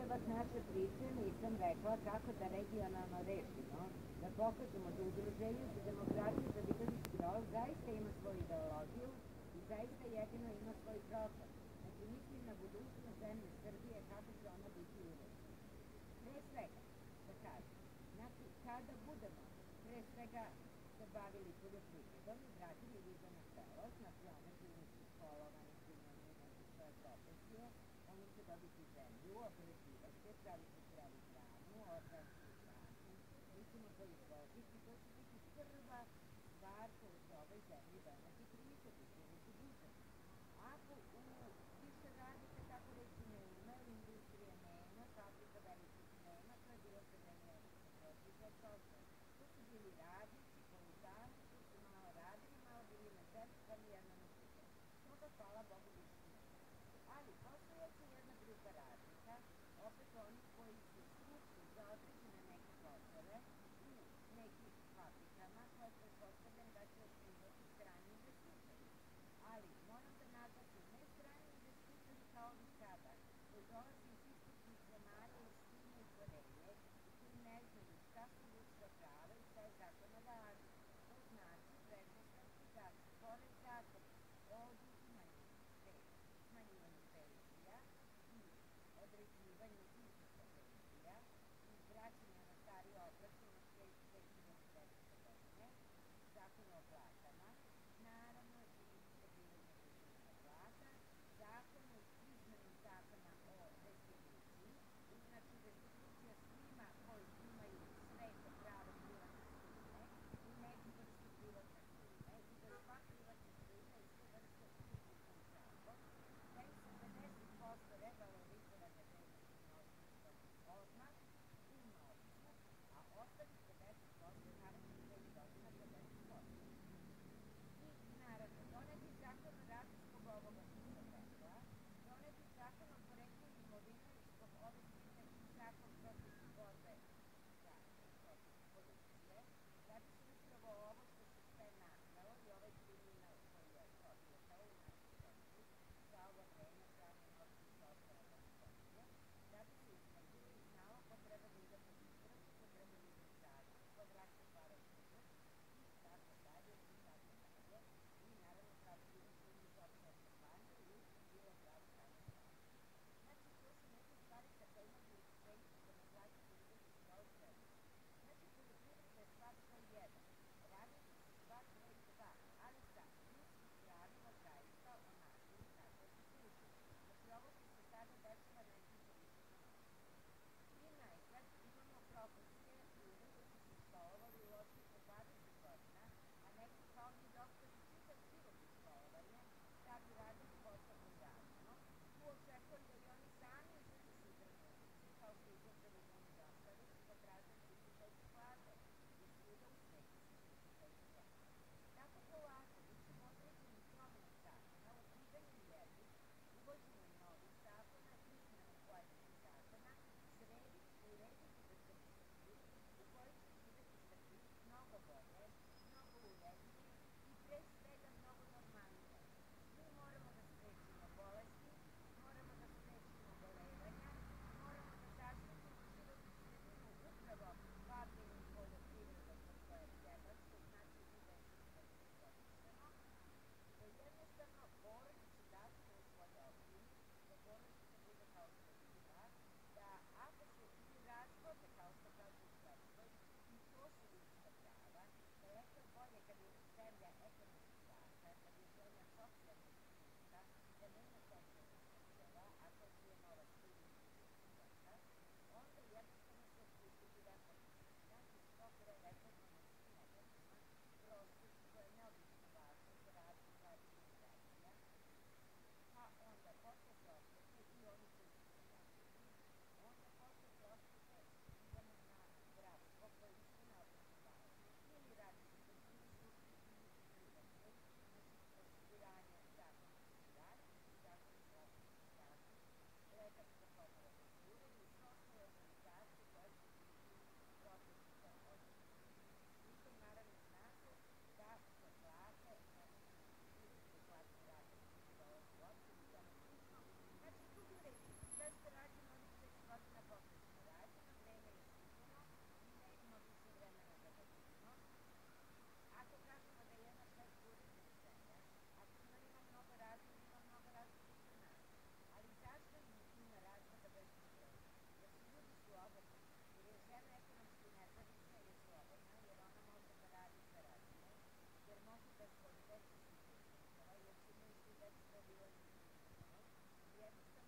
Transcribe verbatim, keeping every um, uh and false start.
nastavak naše priče nisam rekla kako da regionalno rešimo, da pokažemo da Udruženje za demokratiju za Viteški rol zaista ima svoju ideologiju i zaista jedino ima svoj program. Znači, mislim na budućnost zemlje Srbije, kako će ona biti uređena. Pre svega, da kažem, znači, kada budemo pre svega se bavili poljoprivredom i vratili ljude na selo, znači one koji nisu školovani, koji nemaju neke svoje profesije, oni će dobiti zemlju, obrađivati, praviti zdravu hranu, organsku hranu, mi ćemo to izvoziti, to će biti prva stvar koja će ovoj zemlji doneti prihodi, puniti budžet. Ako u više radnika tako reći nema, industrije nema, fabrika velikih nema, to je bilo za vreme Josipa Brozića prošlo. To su bili radnici, polutani, koji su malo radili, malo bili na zemlji, pa nijedno ne bude. Toga, hvala Bogu, više nema. Ali postojeća jedna grupa radnika, opet oni koji su stručni za određene neke poslove u nekim fabrikama, koje pretpostavljam da će osnivati strani investitori. Ali moram da naglasim, ne strani investitori kao ovi sada, koji dolaze iz istočnih zemalja, iz Kine i Koreje, i koji ne znaju šta su ljudska prava i šta je zakon o radu. To znači pretpostaviti da se pored zakona o oduzimanju smanjivanju penzija i određivanju iznosa penzija i vraćanja na stari obračun od dve hiljade devete godine, zakon o platama, naravno i stabilanje visina plata, zakon o izmeni zakona o restituciji, znači restitucija svima koji imaju sveto pravo privatne svojine i neku vrstu privatne svojine i da sva privatna svojina i sve vrste uđu u zakon, da im se pedeset posto revalorizovane vrednosti imovine odmah u novcu, a ostalih pedeset posto narednih pet godina pedeset posto. I naravno, doneti zakon o radu zbog ovoga što sam rekla, doneti zakon o poreklu imovine zbog ove firme i zakon protiv borbe za protiv korupcije, da bi se upravo ovo što se sve nakralo i ovaj kriminal koji je procvetao u našoj zemlji za ovo vreme pranja novca i ostalo da ne pominjem, da bi se ispravilo i znalo ko treba da ide pod istragu, ko treba da ide u zatvor, ko vraća pare u budžet i tako dalje i tako dalje. I naravno pravili izbornu za opšte kampanje i bilo pravi stanje stvari. Znači, to su neke stvari sa kojima bi Udruženje za demokratiju za Viteški rol krenuli. Znači, poljoprivreda je stvar broj jedan, radnici su stvar broj dva, ali sa ljudskih pravila zaista onakvim kako zaslužuju. Znači, ovo što se sada dešava ne sme se više ponoviti. I najzad imamo profesije ljude koji su se školovali u loših po dvadeset godina, a neki kao mi doktori čitav život u školovanje, da bi radili posao koji radimo. Tu očekujem da i oni sami izađu sutra na ulicu, kao što izlaze Rumuni i ostali, i da traže tristo plate, i svuda u svetu su tristo plate. Tako polako, mi ćemo određenim promenom zakona, ukidanjem jednih, uvođenjem novih zakona, izmenom pojedinih zakona, srediti i urediti državu Srbiju, u kojoj će živeti Srbi mnogo bolje, mnogo urednije i pre svega mnogo normalnije. Mi moramo da sprečimo bolesti, moramo da sprečimo obolevanja, moramo da zaštitimo životnu sredinu upravo bavljenjem poljoprivredom za koje treba, što znači i da je sve kontrolisano, da jednostavno porodicu dati na svoj opštini, da porodica bude kao što je bila, da ako se ili razvode, kao što kaže u Švedskoj, i to su ljudska prava, daleko je bolje kad je zemlja ekonomski jaka, kad je zemlja socijalno sigurna, da nema socijalnih slučajeva, a to ti je novac koji nigde se ne čeka, onda jednostavno se pristupi reformi. Znači, što pre reforma na svim oblastima, prosveti, to je neobično važno za razvoj građana, pa onda posle prosvete i oni koji su zaposleni, onda posle prosvete idemo na zdravstvo koje je isto neobično važno, ili radi se u državnoj službi ili u privatnoj, znači osiguranje, zakon o osiguranju i zakon o zdravstvenom stažu, predstavili, jednostavno